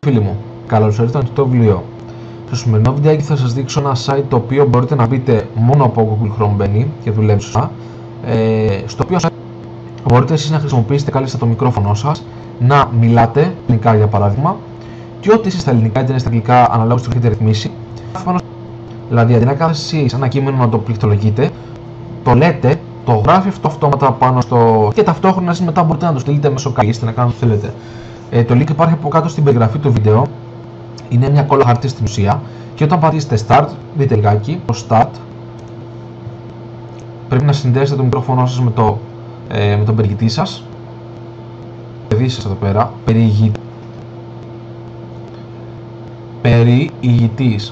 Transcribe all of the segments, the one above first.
Φίλοι μου, καλώς ήρθατε στο βιβλίο. Στο σημερινό βιντεάκι θα σας δείξω ένα site το οποίο μπορείτε να μπείτε μόνο από Google Chrome μπαίνει και δουλεύει σωστά. Στο οποίο μπορείτε εσείς να χρησιμοποιήσετε κάλλιστα το μικρόφωνο σας, να μιλάτε ελληνικά για παράδειγμα, και ό,τι εσείς στα ελληνικά είτε είναι στα αγγλικά αναλόγως το έχετε ρυθμίσει. Δηλαδή, αντί να κάθεστε εσείς ένα κείμενο να το πληκτρολογείτε, το λέτε, το γράφει αυτό αυτόματα πάνω στο. Και ταυτόχρονα εσείς μετά μπορείτε να το στείλετε μέσω καλλιέστε να κάνετε ό,τι θέλετε. Το link υπάρχει από κάτω στην περιγραφή του βίντεο. Είναι μια κόλλα χαρτί στην ουσία. Και όταν πατήσετε Start, δείτε λιγάκι το Start. Πρέπει να συνδέσετε το μικρόφωνο σας με τον περιηγητή σας. Παιδί σας εδώ πέρα. Περιηγητής.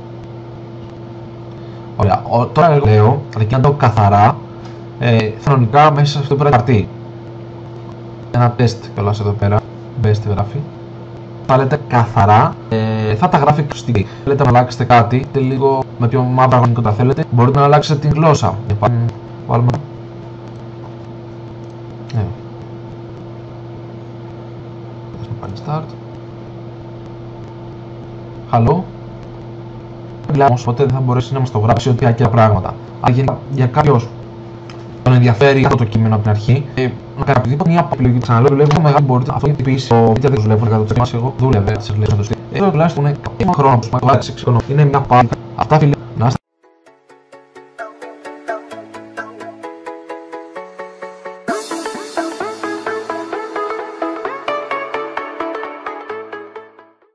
Ωραία. Τώρα εγώ λέω, αρκεί να το καθαρά, κανονικά μέσα σε αυτό το χαρτί. Ένα τεστ κιόλας εδώ πέρα. Best γράφει. Θα λέτε καθαρά, θα τα γράφει και στην. Θέλετε να αλλάξετε κάτι, είτε λίγο με πιο μαύρα γωνικά τα θέλετε, μπορείτε να αλλάξετε την γλώσσα. Βάλουμε. Πάλι start. Hello. Όμως ποτέ δεν θα μπορέσει να μας το γράψει ό,τι άκυρα πράγματα. Αν για κάποιος τον ενδιαφέρει αυτό το κείμενο από την αρχή, να κάνει οποιαδήποτε μια επιλογή της αναλόγου δουλεύει μεγάλη μπορείτε αυτό γιατί πεις ο δεν δουλεύω 100% εγώ δούλευε, σας λέω να το στείλω. Εδώ τουλάχιστον είναι κάποιο χρόνο που σου πάρει είναι μια πάλι. Αυτά φίλοι.